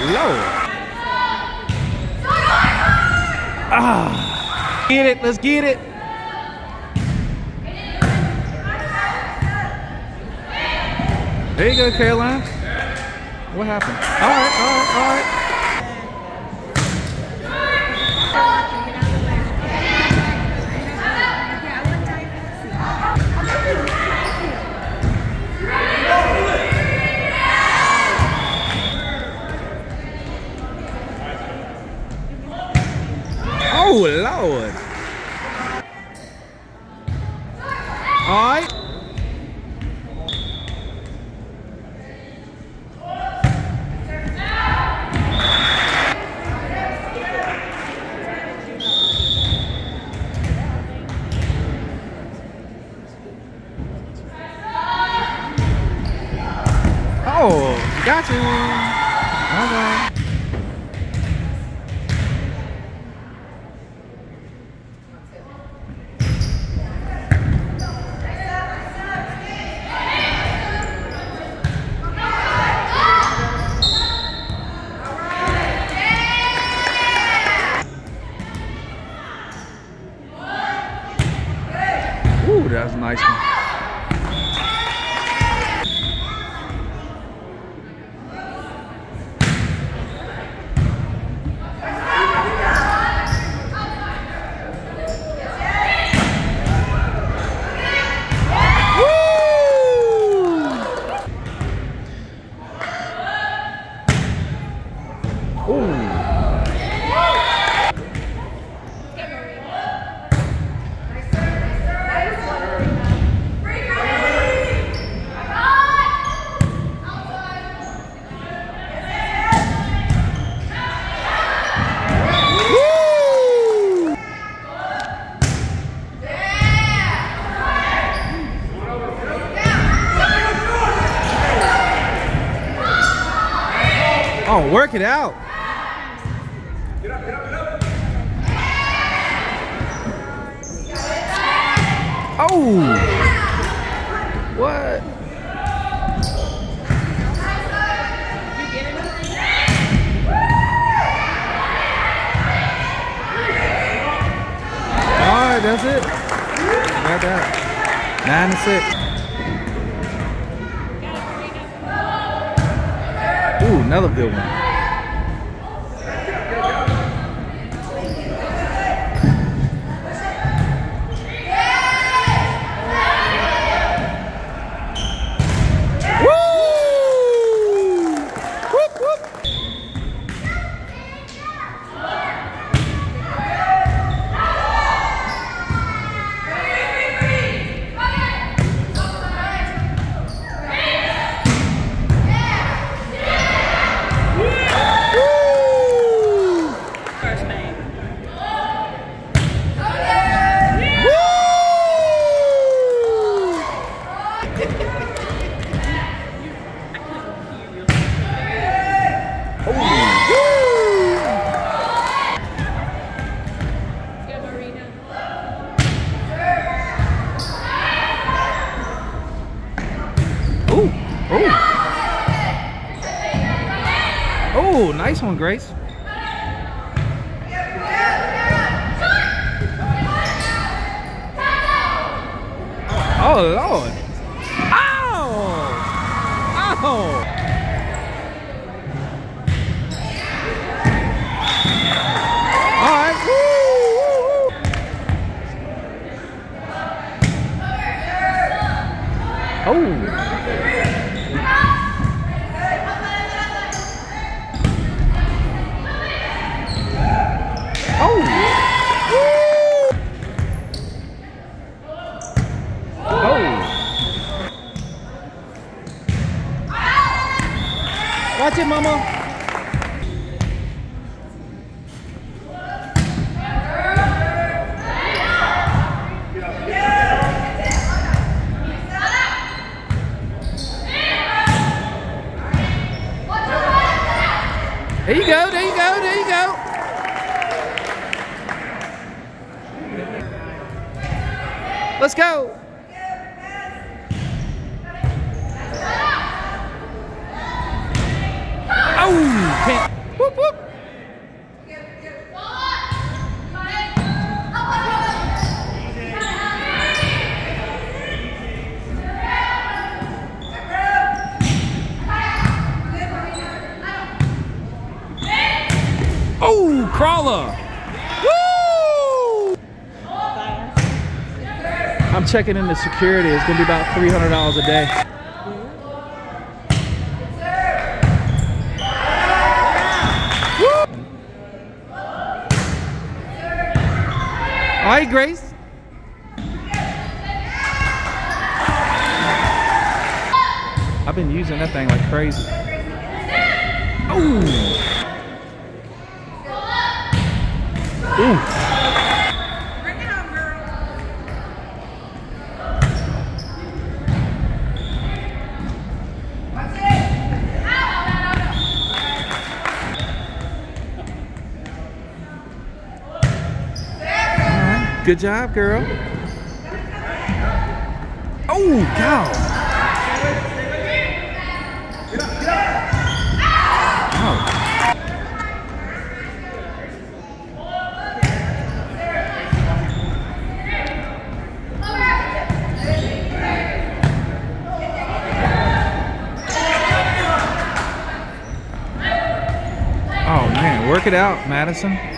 Lord. Ah. Get it. Let's get it. There you go, Caroline. What happened? All right, all right, all right. Oh, Lord. All right. Oh, got you. All right. Ooh, that was a nice one. Oh, work it out. Get up, get up, get up. Oh. What? All right, that's it. Got that. 9-6. Ooh, another good one. Oh, nice one, Grace. Oh, Lord. Ow! Ow! All right. Woo! Oh. Watch it, mama. There you go, there you go, there you go. Let's go. Oh, can't. Kayla. Woo! I'm checking into security. It's gonna be about $300 a day. Woo! All right, Grace. I've been using that thing like crazy. Ooh. Ooh. Bring it on, girl. Watch it. Good job, girl. Oh, God. Oh man, work it out, Madison.